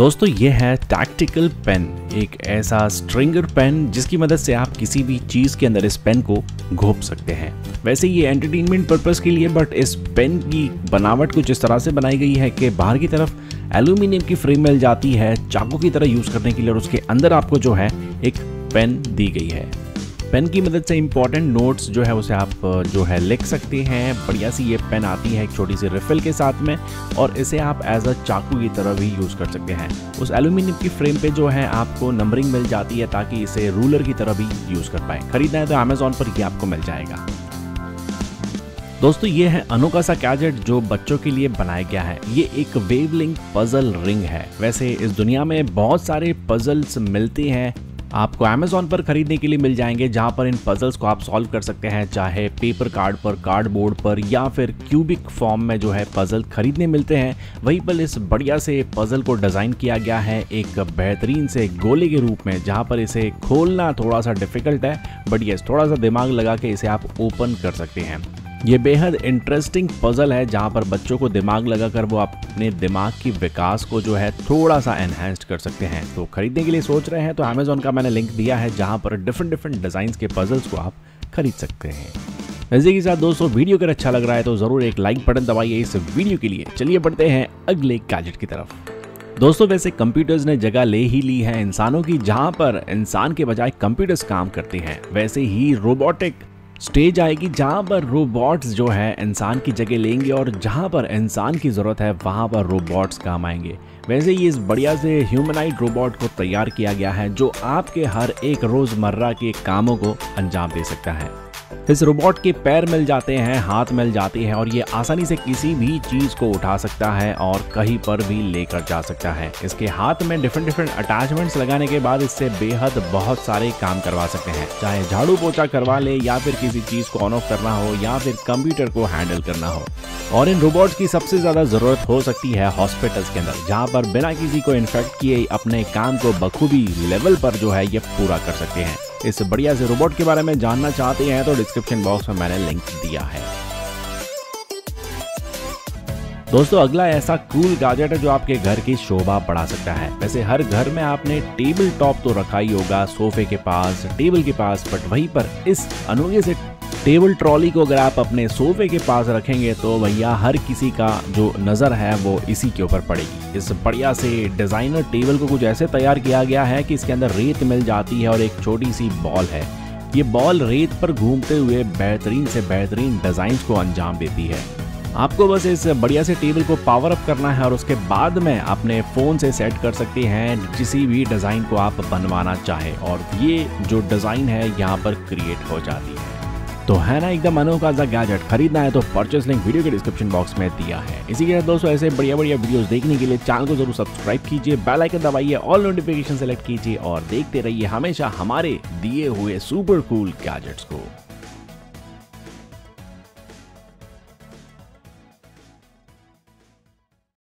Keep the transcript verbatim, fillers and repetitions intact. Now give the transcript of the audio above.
दोस्तों ये है टैक्टिकल पेन, एक ऐसा स्ट्रिंगर पेन जिसकी मदद से आप किसी भी चीज़ के अंदर इस पेन को घोप सकते हैं। वैसे ये एंटरटेनमेंट पर्पस के लिए, बट इस पेन की बनावट कुछ इस तरह से बनाई गई है कि बाहर की तरफ एल्यूमिनियम की फ्रेम मिल जाती है चाकू की तरह यूज़ करने के लिए, और उसके अंदर आपको जो है एक पेन दी गई है। पेन की मदद से इंपॉर्टेंट नोट्स जो है उसे आप जो है लिख सकते हैं। बढ़िया सी ये पेन आती है एक छोटी सी रिफिल के साथ में, और इसे आप एज अ चाकू की तरह भी यूज़ कर सकते हैं। उस एल्यूमिनियम की फ्रेम पे जो है आपको नंबरिंग मिल जाती है ताकि इसे रूलर की तरह भी यूज़ कर पाए। खरीदना है तो अमेजोन पर ये आपको मिल जाएगा। दोस्तों ये है अनोखा सा गैजेट जो बच्चों के लिए बनाया गया है। ये एक वेवलिंक पजल रिंग है। वैसे इस दुनिया में बहुत सारे पजल्स मिलते हैं, आपको अमेजोन पर खरीदने के लिए मिल जाएंगे, जहां पर इन पजल्स को आप सॉल्व कर सकते हैं, चाहे पेपर कार्ड पर, कार्डबोर्ड पर, या फिर क्यूबिक फॉर्म में जो है पजल खरीदने मिलते हैं। वहीं पर इस बढ़िया से पजल को डिज़ाइन किया गया है एक बेहतरीन से गोले के रूप में, जहां पर इसे खोलना थोड़ा सा डिफिकल्ट है, बट यस थोड़ा सा दिमाग लगा के इसे आप ओपन कर सकते हैं। ये बेहद इंटरेस्टिंग पजल है जहां पर बच्चों को दिमाग लगाकर वो अपने दिमाग की विकास को जो है थोड़ा सा एनहांस कर सकते हैं। तो खरीदने के लिए सोच रहे हैं तो अमेजोन का मैंने लिंक दिया है जहां पर डिफरेंट डिफरेंट डिज़ाइंस के पजल्स को आप खरीद सकते हैं। इसी के साथ दोस्तों वीडियो अगर अच्छा लग रहा है तो ज़रूर एक लाइक बटन दबाइए इस वीडियो के लिए। चलिए बढ़ते हैं अगले गैजेट की तरफ। दोस्तों वैसे कंप्यूटर्स ने जगह ले ही ली है इंसानों की, जहां पर इंसान के बजाय कंप्यूटर्स काम करते हैं। वैसे ही रोबोटिक स्टेज आएगी जहां पर रोबोट्स जो है इंसान की जगह लेंगे, और जहां पर इंसान की ज़रूरत है वहां पर रोबोट्स काम आएंगे। वैसे ही इस बढ़िया से ह्यूमनाइड रोबोट को तैयार किया गया है जो आपके हर एक रोज़मर्रा के कामों को अंजाम दे सकता है। इस रोबोट के पैर मिल जाते हैं, हाथ मिल जाती है, और ये आसानी से किसी भी चीज़ को उठा सकता है और कहीं पर भी लेकर जा सकता है। इसके हाथ में डिफरेंट डिफरेंट अटैचमेंट्स लगाने के बाद इससे बेहद बहुत सारे काम करवा सकते हैं, चाहे झाड़ू पोछा करवा ले, या फिर किसी चीज़ को ऑन ऑफ करना हो, या फिर कंप्यूटर को हैंडल करना हो। और इन रोबोट्स की सबसे ज़्यादा ज़रूरत हो सकती है हॉस्पिटल्स के अंदर, जहाँ पर बिना किसी को इन्फेक्ट किए अपने काम को बखूबी लेवल पर जो है ये पूरा कर सकते हैं। इस बढ़िया से रोबोट के बारे में जानना चाहते हैं तो डिस्क्रिप्शन बॉक्स में मैंने लिंक दिया है। दोस्तों अगला ऐसा कूल गैजेट है जो आपके घर की शोभा बढ़ा सकता है। वैसे हर घर में आपने टेबल टॉप तो रखा ही होगा, सोफे के पास, टेबल के पास, बट वहीं पर इस अनोखे से टेबल ट्रॉली को अगर आप अपने सोफे के पास रखेंगे तो भैया हर किसी का जो नज़र है वो इसी के ऊपर पड़ेगी। इस बढ़िया से डिज़ाइनर टेबल को कुछ ऐसे तैयार किया गया है कि इसके अंदर रेत मिल जाती है और एक छोटी सी बॉल है। ये बॉल रेत पर घूमते हुए बेहतरीन से बेहतरीन डिज़ाइंस को अंजाम देती है। आपको बस इस बढ़िया से टेबल को पावर अप करना है और उसके बाद में अपने फ़ोन से सेट कर सकते हैं किसी भी डिज़ाइन को आप बनवाना चाहें, और ये जो डिज़ाइन है यहाँ पर क्रिएट हो जाती है। तो है ना एकदम अनोखा सा गैजेट। खरीदना है तो परचेस लिंक वीडियो के डिस्क्रिप्शन बॉक्स में दिया है। इसी के साथ दोस्तों ऐसे बढ़िया बढ़िया वीडियोस देखने के लिए चैनल को जरूर सब्सक्राइब कीजिए, बेल आइकन दबाइए, ऑल नोटिफिकेशन सेलेक्ट कीजिए, और देखते रहिए हमेशा हमारे दिए हुए सुपर कूल गैजेट्स को।